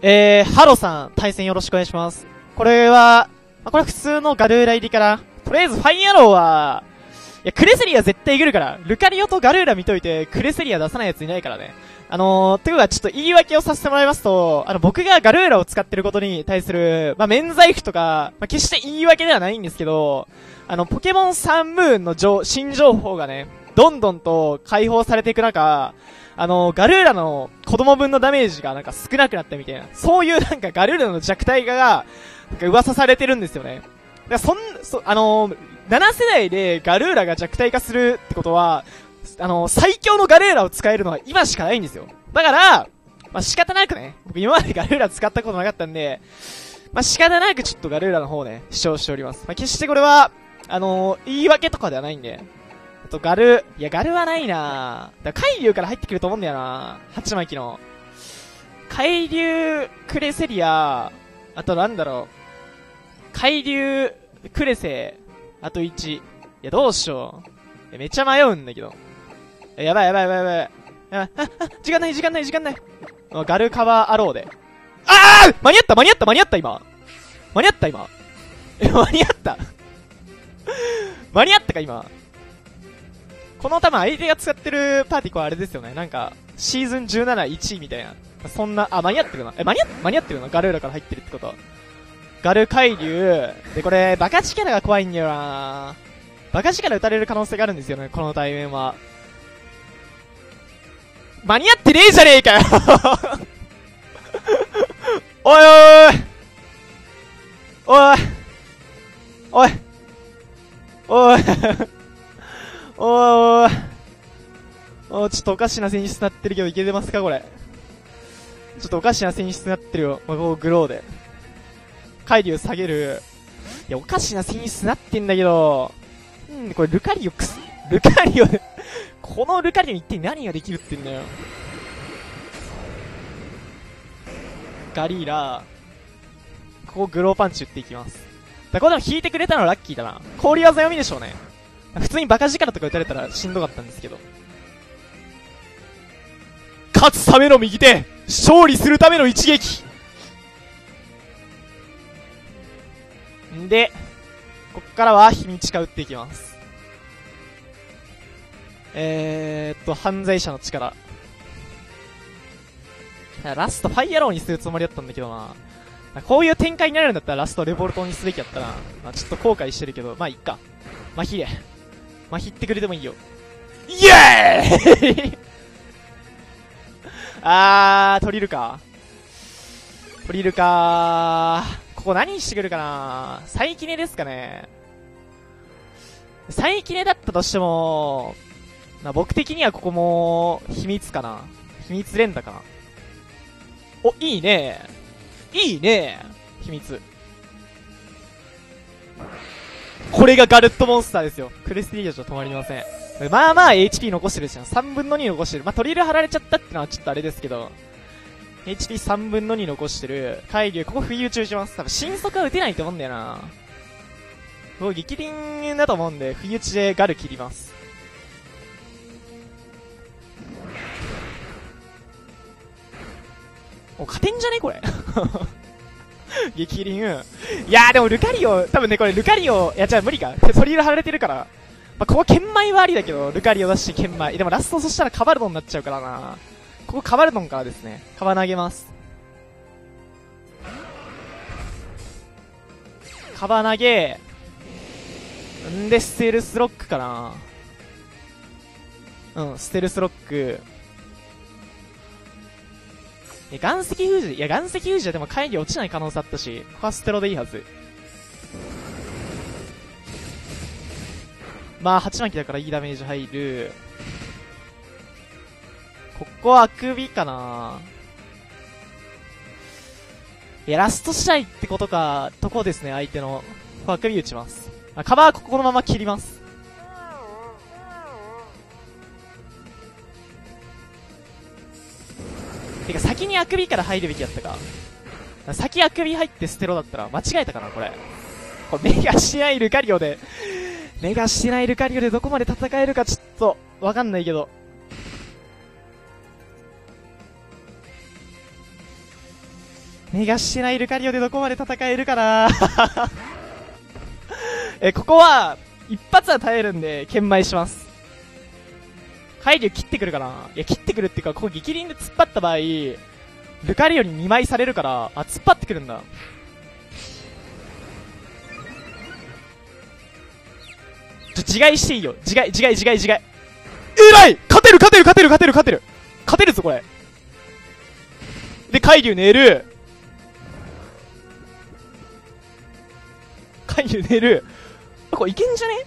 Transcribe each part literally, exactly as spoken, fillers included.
えー、ハロさん、対戦よろしくお願いします。これは、まあ、これは普通のガルーラ入りかな。とりあえずファイアローは、いや、クレセリア絶対いけるから、ルカリオとガルーラ見といて、クレセリア出さないやついないからね。あのー、ていうかちょっと言い訳をさせてもらいますと、あの、僕がガルーラを使ってることに対する、まあ、免罪符とか、まあ、決して言い訳ではないんですけど、あの、ポケモンサンムーンの情新情報がね、どんどんと解放されていく中、あの、ガルーラの子供分のダメージがなんか少なくなったみたいな、そういうなんかガルーラの弱体化が、なんか噂されてるんですよね。だからそん、そ、あのー、なな世代でガルーラが弱体化するってことは、あのー、最強のガルーラを使えるのは今しかないんですよ。だから、まあ、仕方なくね、僕今までガルーラ使ったことなかったんで、まあ、仕方なくちょっとガルーラの方をね、主張しております。まあ、決してこれは、あのー、言い訳とかではないんで、あとガル、いやガルはないなぁ。だから海流から入ってくると思うんだよなぁ。鉢巻きの。海流、クレセリア、あとなんだろう。海流、クレセ、あといち。いや、どうしよう。いやめっちゃ迷うんだけど。やばいやばいやばいやばい。やばい。あ、あ、時間ない時間ない時間ない。ガルカバーアローで。ああ間に合った間に合った間に合った今。間に合った今。え、間に合った間に合ったか今。この多分相手が使ってるパーティコはあれですよね。なんか、シーズンじゅうなないちいみたいな。そんな、あ、間に合ってるな。え、間に合、間に合ってるな。ガルーラから入ってるってこと。ガル海流。で、これ、バカ力が怖いんだよなバカ力打たれる可能性があるんですよね。この対面は。間に合ってねえじゃねえかよおいおいおいおいおいおいおーおーちょっとおかしな選出なってるけどいけてますかこれ。ちょっとおかしな選出なってるよ。まあ、こうグローで。海流下げる。いや、おかしな選出なってんだけど。うん、これルカリオくす、ルカリオで、このルカリオに一体何ができるってんだよ。ガリーラ。ここグローパンチ打っていきます。だこれでも引いてくれたのはラッキーだな。氷技読みでしょうね。普通にバカ力とか打たれたらしんどかったんですけど。勝つための右手勝利するための一撃んで、こっからは秘密化打っていきます。えーっと、犯罪者の力。ラストファイアローにするつもりだったんだけどな。こういう展開になるんだったらラストレボルトにすべきやったな。まあ、ちょっと後悔してるけど、まあいっか。麻痺で。麻痺ってくれてもいいよ。イエーイあー、取りるか。取りるかー。ここ何してくるかな。サイキネですかね。サイキネだったとしても、まあ、僕的にはここも、秘密かな。秘密連打かな。お、いいね。いいね。秘密。これがガルットモンスターですよ。クレスティージャじゃ止まりません。まあまあ エイチピー 残してるじゃん。さんぶんのに残してる。まあ、トリル貼られちゃったってのはちょっとあれですけど。エイチピーさん 分のに残してる。海流、ここ不意打ち打ちます。多分新速は打てないと思うんだよな。もう激輪だと思うんで、不意打ちでガル切ります。お、勝てんじゃねこれ。激輪。いやーでもルカリオ、多分ねこれルカリオ、いやじゃあ無理か。トリル貼られてるから。まあ、ここ、剣舞はありだけど、ルカリオ出して剣舞。でもラストそしたらカバルドンになっちゃうからな。ここカバルドンからですね。カバ投げます。カバ投げ、んで、ステルスロックかな。うん、ステルスロック。いや、岩石封じ、いや、岩石封じはでも会議落ちない可能性あったし、ここはステロでいいはず。まあ、鉢巻きだからいいダメージ入る。ここはあくびかないや、ラスト試合ってことか、とこですね、相手の。ここあくび打ちます。あ、カバーここのまま切ります。てか、先にあくびから入るべきやったか。先あくび入ってステロだったら間違えたかな、これ。これ、目がしてないルカリオで、目がしてないルカリオでどこまで戦えるかちょっと、わかんないけど。 メガしてないルカリオでどこまで戦えるかなえ、ここは、一発は耐えるんで、研磨します。海流切ってくるかないや、切ってくるっていうか、ここ激輪で突っ張った場合、ルカリオににまいされるから、あ、突っ張ってくるんだ。ちょ、自害していいよ。自害、自害、自害、自害。えらい勝てる勝てる勝てる勝てる勝てる勝てるぞ、これ。で、海流寝る。海流寝る。これいけんじゃね？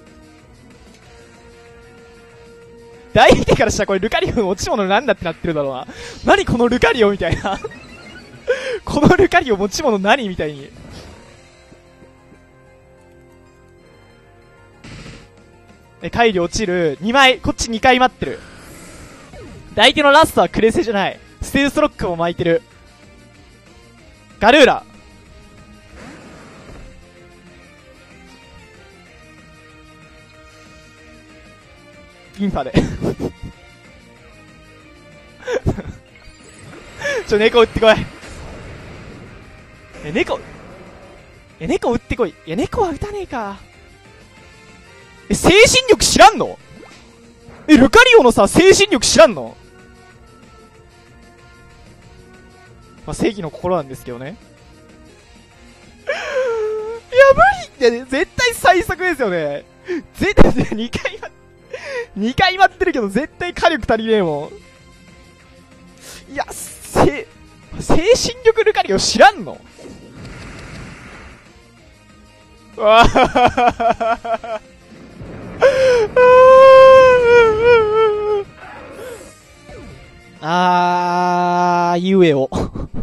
で、相手からしたらこれルカリオの落ち物なんだってなってるだろうな。何このルカリオみたいな。このルカリオ持ち物何みたいに。え、海流落ちる。にまい、こっちにかい待ってる。で、相手のラストはクレセじゃない。ステルスロックも巻いてる。ガルーラ。インファで。ちょ、猫撃ってこい。え、猫、え、猫撃ってこい。いや、猫は撃たねえか。え、精神力知らんの？え、ルカリオのさ、精神力知らんの？まあ、正義の心なんですけどね。いや、無理ってね、絶対最速ですよね。絶対、にかい待って、にかい待ってるけど、絶対火力足りねえもん。いや、せ、精神力ルカリオ知らんの？うわぁあー、ゆえお。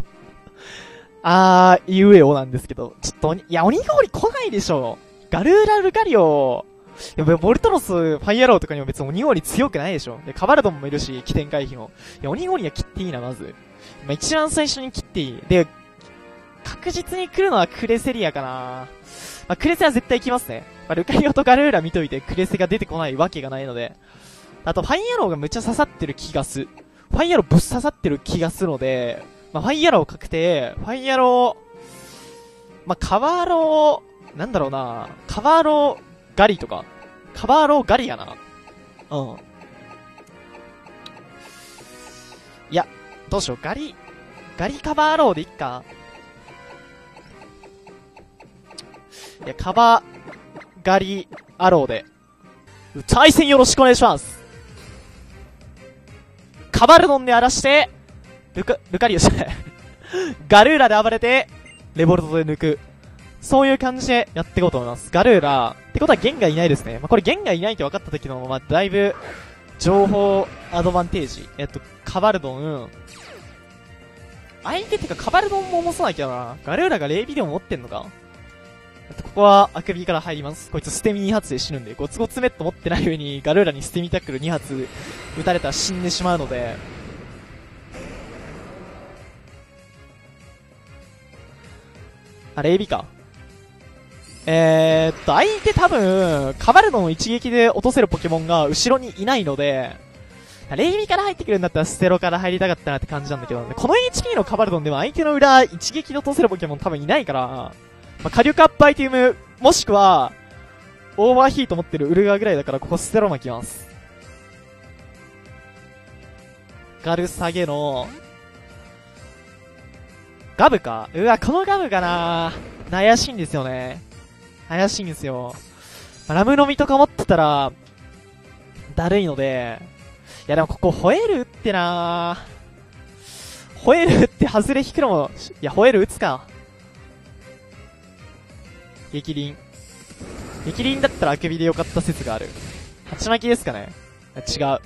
あー、ゆえおなんですけど。ちょっと、いや、鬼氷来ないでしょ。ガルーラ・ルカリオ。いや、ボルトロス、ファイアローとかにも別に鬼氷強くないでしょ。で、カバルドンもいるし、起点回避も。いや、鬼氷は切っていいな、まず。まあ、一番最初に切っていい。で、確実に来るのはクレセリアかな。まあ、クレセは絶対来ますね。まあ、ルカリオとガルーラ見といてクレセが出てこないわけがないので。あと、ファイアローがむっちゃ刺さってる気がする。ファイアローぶっ刺さってる気がするので、まあ、ファイアロー確定、ファイアロー、まあ、カバーロー、なんだろうな、カバーローガリとか、カバーローガリやな。うん。いや、どうしよう、ガリ、ガリカバーローでいっか。いや、カバー、ガリ、アローで。対戦よろしくお願いします。カバルドンで荒らして、ルカ、ルカリオじゃない。ガルーラで暴れて、レボルトで抜く。そういう感じでやっていこうと思います。ガルーラ、ってことはゲンがいないですね。まあ、これゲンがいないって分かった時の、まあ、だいぶ、情報アドバンテージ。えっと、カバルドン、相手ってかカバルドンも重そうだけどな。ガルーラがレイビデオ持ってんのか？ここはあくびから入ります。こいつ捨て身に発で死ぬんで、ゴツゴツメット持ってない上にガルーラに捨て身タックルに発撃たれたら死んでしまうので、あ、レイビか。えーっと、相手多分、カバルドンを一撃で落とせるポケモンが後ろにいないので、レイビから入ってくるんだったらステロから入りたかったなって感じなんだけど、この エイチピー のカバルドンでも相手の裏一撃で落とせるポケモン多分いないから、まあ、火力アップアイテム、もしくは、オーバーヒート持ってるウルガーぐらいだから、ここステロ巻きます。ガル下げの、ガブか。うわ、このガブかな怪しいんですよね。怪しいんですよ。ラムの実とか持ってたら、だるいので、いやでもここ、ホエール打ってなぁ。ホエール打って外れ引くのも、いや、ホエール打つか。激輪。激輪だったらあくびでよかった説がある。鉢巻きですかね？違う。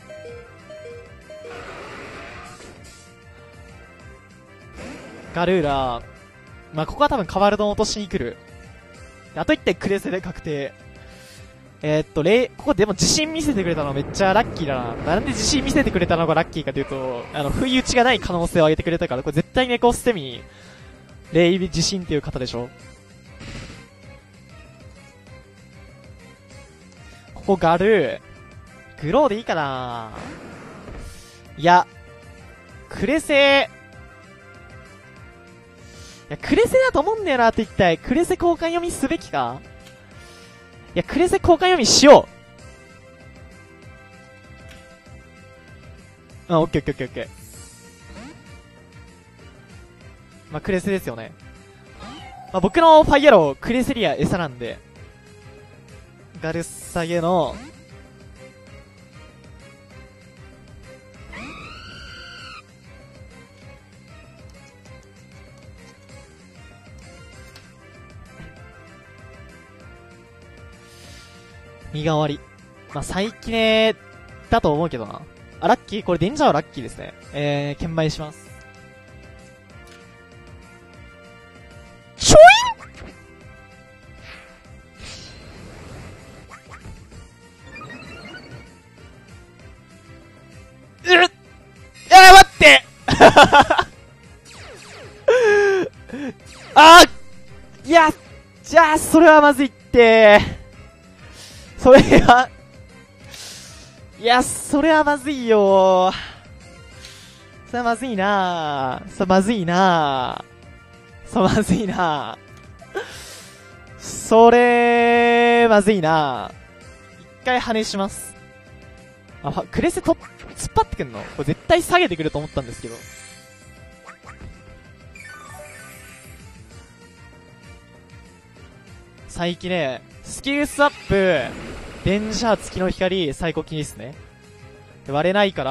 ガルーラ。まあ、ここは多分カバルドン落としに来る。あといってクレセで確定。えー、っと、レイ、ここでも自信見せてくれたのめっちゃラッキーだな。なんで自信見せてくれたのがラッキーかというと、あの、不意打ちがない可能性を上げてくれたから、これ絶対猫捨て身、レイ自信っていう方でしょ。ここガルー、グローでいいかないや、クレセや、クレセだと思うんだよな、って一体。クレセ交換読みすべきか？いや、クレセ交換読みしよう。あ、オッケーオッケーオッケーオッケー。まあ、クレセですよね。まあ、僕のファイヤロー、クレセリア餌なんで。ガルッサゲの、身代わり。まあ、最近ね、だと思うけどな。あ、ラッキー？これデンジャーはラッキーですね。えー、券売します。ちょいうっ、いや、待ってあー、いや、じゃあ、それはまずいって。それは、いや、それはまずいよ。それはまずいなぁ。それまずいなぁ。それまずいなぁ。それ、まずいなぁ。一回跳ねします。あ、クレセと、突っ張ってくんの？これ絶対下げてくると思ったんですけど。最近ね、スキルスアップ、デンジャー月の光、最高気にですね。割れないから、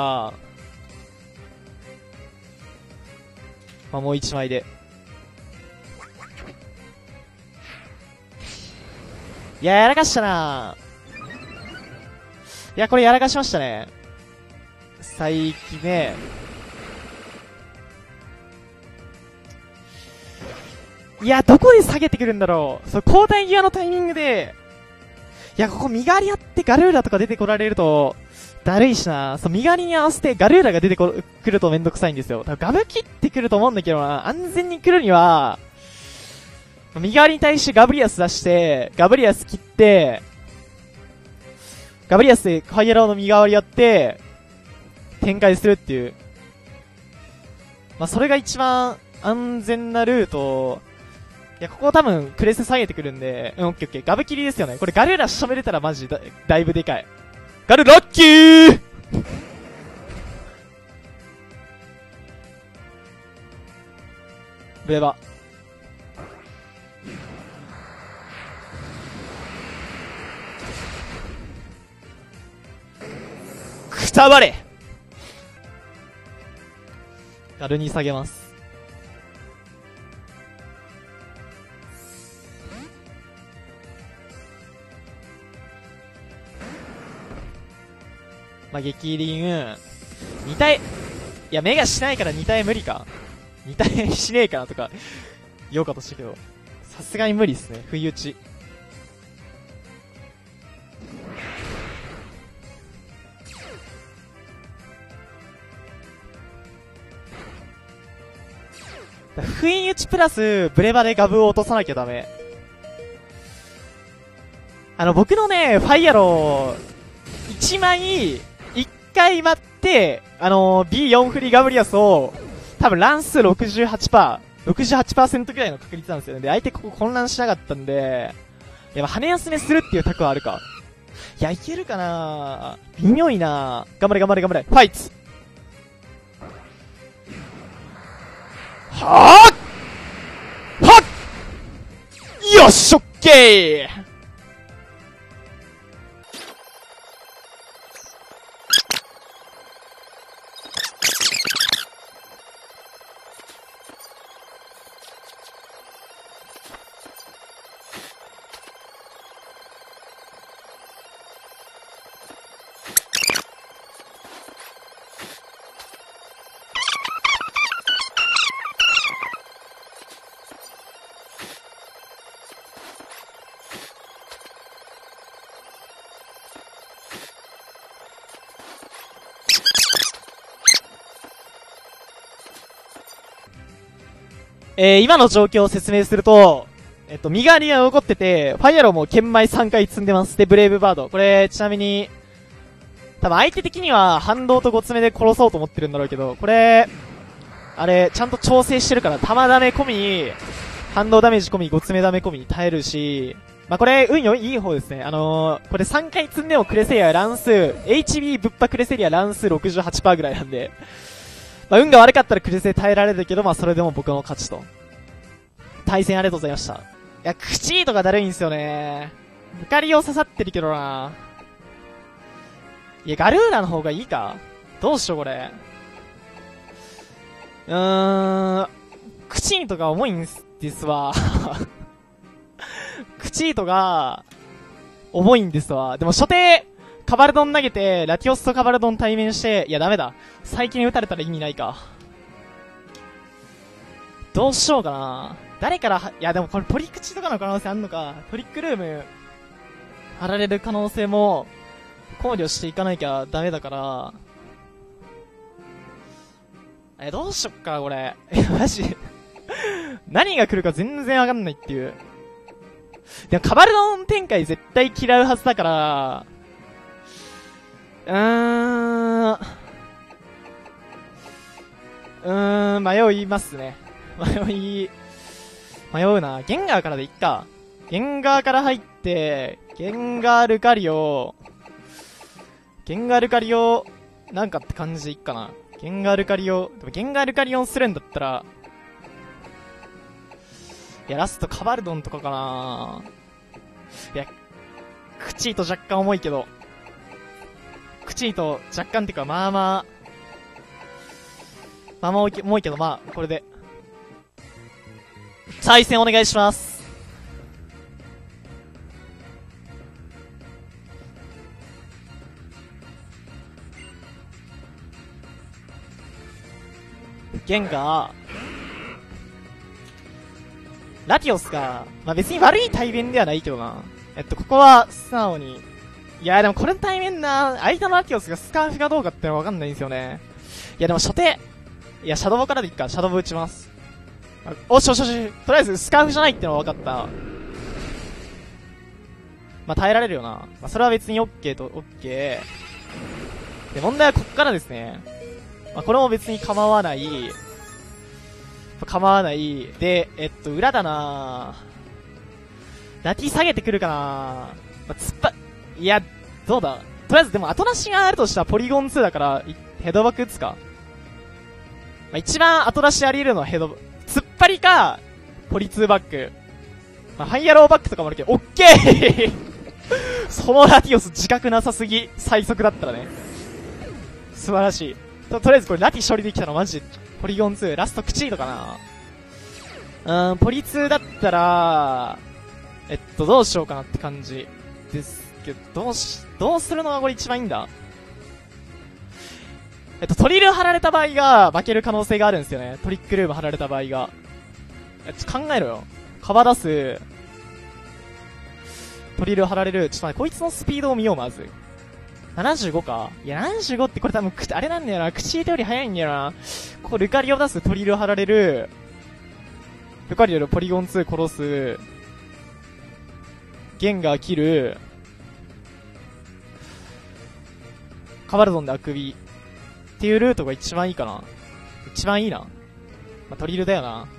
まあ、もう一枚で。いや、やらかしたなぁ。いや、これやらかしましたね。最近ね。いや、どこで下げてくるんだろう。そう、交代際のタイミングで、いや、ここ身代わりやってガルーラとか出てこられると、だるいしな。そう、身代わりに合わせてガルーラが出てこる、来るとめんどくさいんですよ。多分ガブ切ってくると思うんだけどな。安全に来るには、身代わりに対してガブリアス出して、ガブリアス切って、ガブリアスでファイヤローの身代わりやって、展開するっていう。まあ、それが一番安全なルート。いや、ここ多分、クレス下げてくるんで、うん、オッケーオッケー。ガブ切りですよね。これガルーラ仕留めれたらマジだ、だいぶでかい。ガルラッキーブレバ。くたばれ！ガルに下げます。まあ、激輪、に体、いや、目がしないからに体無理か。に体しねえかなとか、言おうかとしたけど、さすがに無理っすね、不意打ち。不意打ちプラス、ブレバでガブを落とさなきゃダメ。あの、僕のね、ファイヤロー、いちまい、いっかい待って、あのー、ビーよん 振りガブリアスを、多分乱数 ろくじゅうはちパーセント、ろくじゅうはちパーセント くらいの確率なんですよね。で、相手ここ混乱しなかったんで、やっぱ羽休めするっていうタクはあるか。いや、いけるかな微妙いな頑張れ頑張れ頑張れ。ファイツはぁはっよし、オッケーえー、今の状況を説明すると、えっと、身代わりが残ってて、ファイアローも剣舞さんかい積んでます。で、ブレイブバード。これ、ちなみに、多分相手的には反動とごつめで殺そうと思ってるんだろうけど、これ、 あれ、ちゃんと調整してるから、弾ダメ込み、反動ダメージ込み、ごつめダメ込みに耐えるし、まあ、これ、運よいい方ですね。あのー、これさんかい積んでもクレセリア乱数、エイチビー ぶっぱクレセリア乱数 ろくじゅうはちパーセント ぐらいなんで、まあ、運が悪かったらクレセ耐えられるけど、まあ、それでも僕の勝ちと。対戦ありがとうございました。いや、クチーとかだるいんすよね。ムカリオ刺さってるけどな。いや、ガルーナの方がいいか？どうしようこれ。うーん、クチーとか重いんですわ。クチーとが、重いんですわ。でも初手、カバルドン投げて、ラティオスとカバルドン対面して、いやダメだ。最近撃たれたら意味ないか。どうしようかな。誰からは、いやでもこれポリ口とかの可能性あんのか。トリックルーム、貼られる可能性も、考慮していかなきゃダメだから。え、どうしよっか、これ。え、マジ。何が来るか全然わかんないっていう。でもカバルドン展開絶対嫌うはずだから、うーん、うーん、迷いますね。迷い、迷うな。ゲンガーからでいっか。ゲンガーから入って、ゲンガールカリオ、ゲンガールカリオ、なんかって感じでいっかな。ゲンガールカリオ、でもゲンガールカリオンするんだったら、いや、ラストカバルドンとかかな。いや、クチーと若干重いけど、クチーと若干っていうか、まあまあ、まあまあ重いけど、まあ、これで。対戦お願いします。ゲンガー、ラティオスが、まあ、別に悪い対面ではないけどな。えっと、ここは、素直に。いや、でもこれの対面な、相手のラティオスがスカーフかどうかってのはわかんないんですよね。いや、でも初手。いや、シャドボからでいっか。シャドボ打ちます。おしおしおし。とりあえず、スカーフじゃないってのは分かった。まあ、耐えられるよな。まあ、それは別に OK と OK。で、問題はこっからですね。まあ、これも別に構わない。構わない。で、えっと、裏だなラティ下げてくるかな、まあ、つっぱ、いや、どうだとりあえずでも後出しがあるとしたらポリゴンツーだから、ヘドバック打つか。まあ、一番後出しあり得るのはヘド、突っ張りか、ポリツーバック。まあ、ハイヤローバックとかもあるけど、オッケーそのラティオス自覚なさすぎ、最速だったらね。素晴らしい。と、とりあえずこれラティ処理できたのマジで、ポリゴンツー、ラストクチートかな。うーん、ポリツーだったら、えっと、どうしようかなって感じですけど、どうし、どうするのがこれ一番いいんだ。えっと、トリル貼られた場合が負ける可能性があるんですよね。トリックルーム貼られた場合が。え、ちょ、考えろよ。カバ出す。トリル貼られる。ちょっと待って、こいつのスピードを見よう、まず。ななじゅうごか。いや、ななじゅうごってこれ多分、あれなんだよな。口入れより早いんだよな。ここルカリを出す。トリル貼られる。ルカリオのポリゴンツー殺す。ゲンガー切る。カバルドンであくび。っていうルートが一番いいかな。一番いいな。まあ、トリルだよな。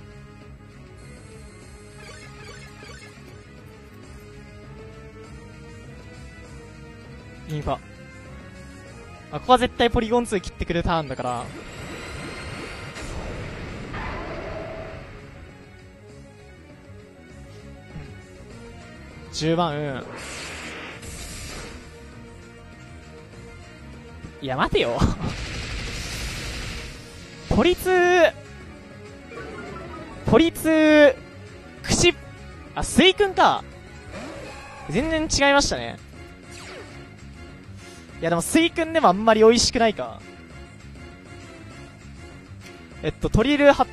インファ。あ、ここは絶対ポリゴンツー切ってくるターンだから。じゅうばん、うん。いや、待てよ。ポリツー、ポリツー、口、あ、スイ君か。全然違いましたね。いやでもスイ君でもあんまり美味しくないか。えっと、トリル張った、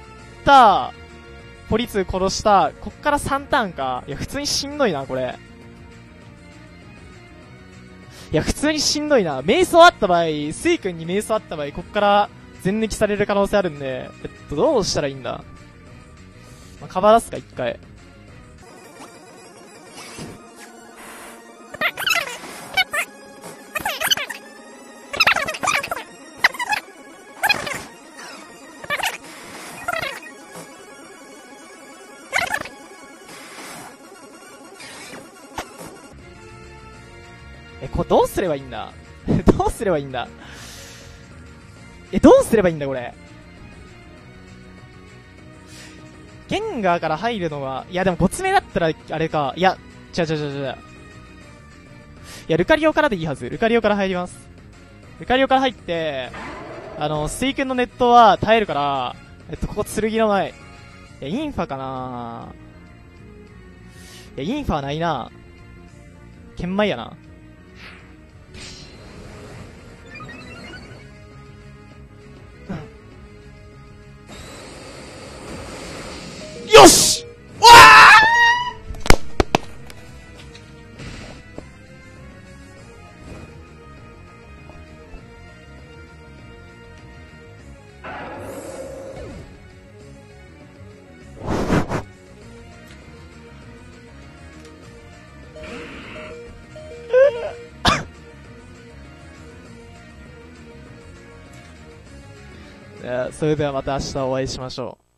ポリツー殺した、こっからさんターンか。いや、普通にしんどいな、これ。いや、普通にしんどいな。瞑想あった場合、スイ君に瞑想あった場合、こっから全抜きされる可能性あるんで、えっと、どうしたらいいんだ。まあ、カバー出すか、一回。 え、これどうすればいいんだどうすればいいんだえ、どうすればいいんだこれ。ゲンガーから入るのが、いやでもごつ目だったら、あれか、いや、違う違う違う違う。いや、ルカリオからでいいはず。ルカリオから入ります。ルカリオから入って、あの、水君のネットは耐えるから、えっと、ここ剣の前。いや、インファかないや、インファはないな。剣舞やな。よしわーそれではまた明日お会いしましょう。